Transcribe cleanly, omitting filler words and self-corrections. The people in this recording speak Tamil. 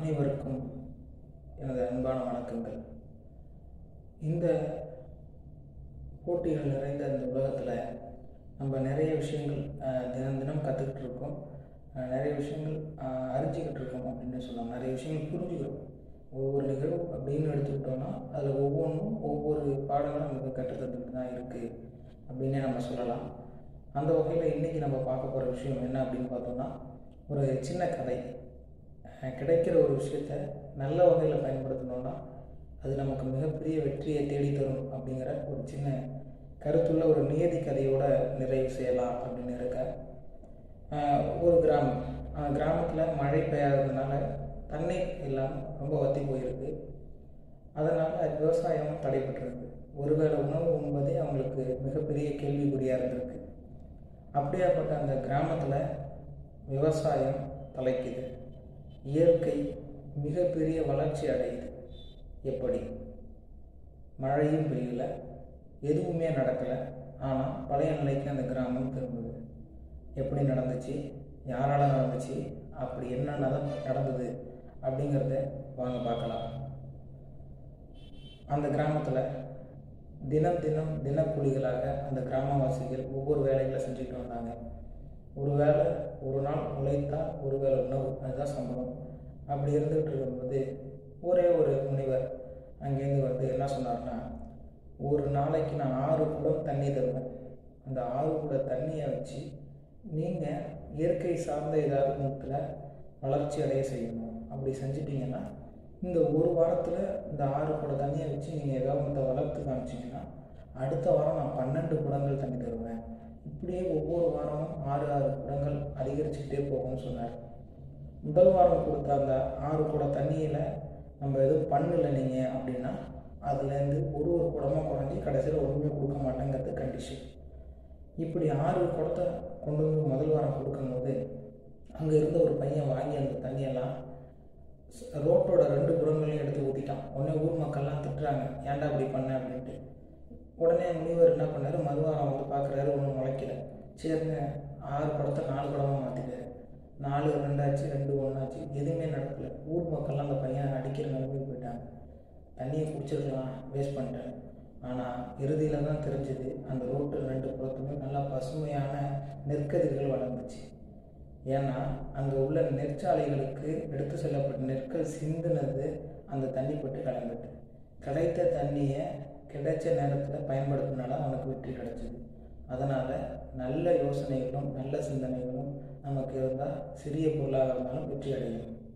அனைவருக்கும் எனது அன்பான வணக்கங்கள். இந்த போட்டிகள் நிறைந்த இந்த உலகத்தில் நம்ம நிறைய விஷயங்கள் தினம் தினம் கற்றுக்கிட்டு இருக்கோம். நிறைய விஷயங்கள் அறிஞ்சிக்கிட்டு இருக்கோம் அப்படின்னு சொல்லலாம். நிறைய விஷயங்கள் புரிஞ்சுக்கிறோம். ஒவ்வொரு நிகழ்வு அப்படின்னு எடுத்துக்கிட்டோம்னா அதில் ஒவ்வொன்றும் ஒவ்வொரு பாடங்களும் நமக்கு கற்றுத்தந்துட்டு தான் இருக்குது அப்படின்னே நம்ம சொல்லலாம். அந்த வகையில் இன்றைக்கி நம்ம பார்க்க போகிற விஷயம் என்ன அப்படின்னு பார்த்தோம்னா, ஒரு சின்ன கதை. கிடைக்கிற ஒரு விஷயத்தை நல்ல வகையில் பயன்படுத்தணும்னா அது நமக்கு மிகப்பெரிய வெற்றியை தேடித்தரும் அப்படிங்கிற ஒரு சின்ன கருத்துள்ள ஒரு நியதி கதையோடு நிறைவு செய்யலாம் அப்படின்னு இருக்க. ஒரு கிராமத்தில் மழை பெய்யாததுனால தண்ணீர் இல்லாமல் ரொம்ப வற்றி போயிருக்கு. அதனால் விவசாயம் தடைபட்டிருக்கு. ஒருவேளை உணவு உண்பதே அவங்களுக்கு மிகப்பெரிய கேள்விக்குறியாக இருந்திருக்கு. அப்படியாப்பட்ட அந்த கிராமத்தில் விவசாயம் தலைக்குது. இயற்கை மிகப்பெரிய வளர்ச்சி அடையுது. எப்படி? மழையும் பெய்யல, எதுவுமே நடக்கலை. ஆனால் பழைய நிலைக்கு அந்த கிராமம் திரும்புது. எப்படி நடந்துச்சு, யாரால் நடந்துச்சு, அப்படி என்ன நடந்தது அப்படிங்கிறத வாங்க பார்க்கலாம். அந்த கிராமத்தில் தினக்கூலிகளாக அந்த கிராமவாசிகள் ஒவ்வொரு வேலைகளை செஞ்சுட்டு வந்தாங்க. ஒரு வேளை ஒரு நாள் உழைத்தா ஒரு வேளை உணவு, அதுதான் சம்பளம். அப்படி இருந்துகிட்டு இருக்கும்போது ஒரே ஒரு முனிவர் அங்கேருந்து என்ன சொன்னார்னா, ஒரு நாளைக்கு நான் 6 குடம் தண்ணி தருவேன். அந்த 6 குடம் தண்ணியை வச்சு நீங்கள் இயற்கை சார்ந்த ஏதாவது முத்தில் வளர்ச்சி அடைய செய்யணும். அப்படி செஞ்சிட்டிங்கன்னா இந்த ஒரு வாரத்தில் இந்த 6 குடம் தண்ணியை வச்சு நீங்கள் ஏதாவது இந்த வளர்த்து காமிச்சிங்கன்னா அடுத்த வாரம் நான் 12 குடங்கள் தண்ணி தருவேன். இப்படியே ஒவ்வொரு வாரமும் 6 குடங்கள் அதிகரிச்சுக்கிட்டே போகும்னு சொன்னார். முதல் வாரம் கொடுத்த அந்த 6 குடம் தண்ணியில் நம்ம எதுவும் பண்ணலை நீங்கள் அப்படின்னா அதுலேருந்து ஒரு குடமாக குறைஞ்சி கடைசியில் ஒன்றுமே கொடுக்க மாட்டேங்கிறது கண்டிஷன். இப்படி 6 குடத்தை கொண்டு வந்து முதல் வாரம் கொடுக்கும்போது அங்கே இருந்த ஒரு பையன் வாங்கி அந்த தண்ணியெல்லாம் ரோட்டோட 2 புறங்களையும் எடுத்து ஊற்றிட்டான். உடனே ஊர் மக்கள்லாம் திட்டுறாங்க, ஏன்டா அப்படி பண்ண அப்படின்ட்டு. உடனே முனிவர் என்ன பண்ணார், மறுவாரம் பார்க்குறாரு, ஒன்றும் முளைக்கல. சரின்னு 6 குடத்தை 4 குடமாக மாற்றிட்டாரு. 4 2 ஆச்சு, 2 1 ஆச்சு, எதுவுமே நடக்கலை. ஊர் மக்கள்லாம் அந்த பையன் அடிக்கிற நிலைமைக்கு போயிட்டாங்க. தண்ணியை குடிச்சிருக்கலாம், வேஸ்ட் பண்ணிட்டேன். ஆனால் இறுதியில் தான் தெரிஞ்சது, அந்த ரோட்டு 2 புறத்துமே நல்லா பசுமையான நெற்கதிர்கள் வளர்ந்துச்சு. ஏன்னா அங்கே உள்ள நெற்சாலைகளுக்கு எடுத்து செல்லப்பட்ட நெற்கள் சிந்தினது அந்த தண்ணி பட்டு கலந்துட்டு, கிடைத்த தண்ணியை கிடைச்ச நேரத்தில் பயன்படுத்தினால அவனுக்கு வெற்றி கிடைச்சிது. அதனால் நல்ல யோசனைகளும் நல்ல சிந்தனைகளும் நமக்கு இருந்தால் சிறிய பொருளாக இருந்தாலும் வெற்றி அடையும்.